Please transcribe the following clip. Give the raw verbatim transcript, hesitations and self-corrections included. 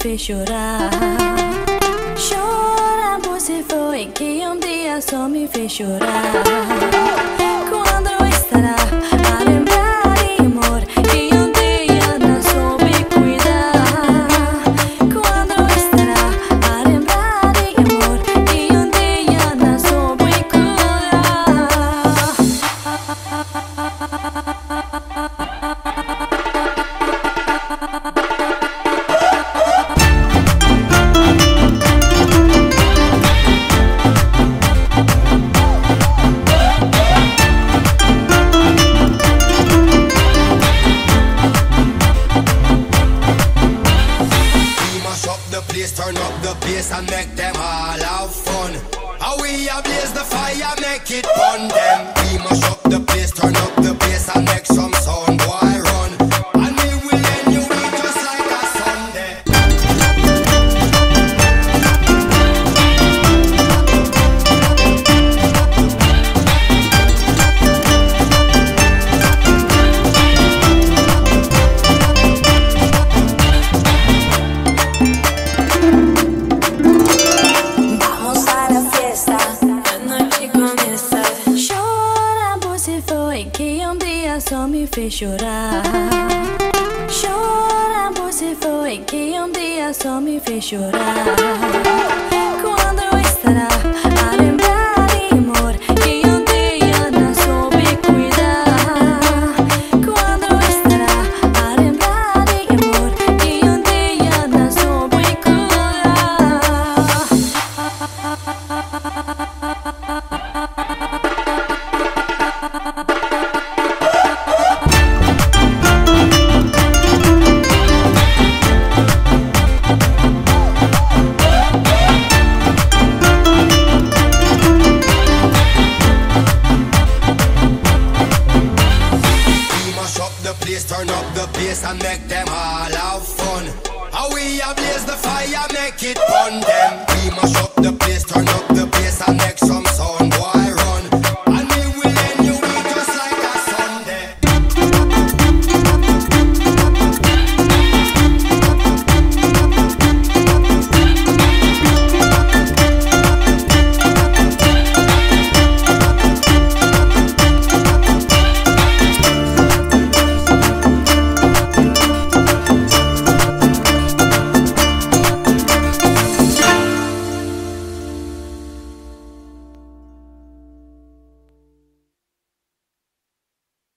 fez chorar. Chora, você foi que um dia só me fez chorar. Quando estará a lembrar de amor que um dia não soube cuidar? Quando estará a lembrar de amor que um dia não soube cuidar? Turn up the bass and make them all have fun. How we a blaze the fire, make it fun. Them we mash up the place, turn up the bass and make some sound. Boy run, and we will end you week just like a Sunday. Que um dia só me fez chorar. Chora, você foi que um dia só me fez chorar. Quando estará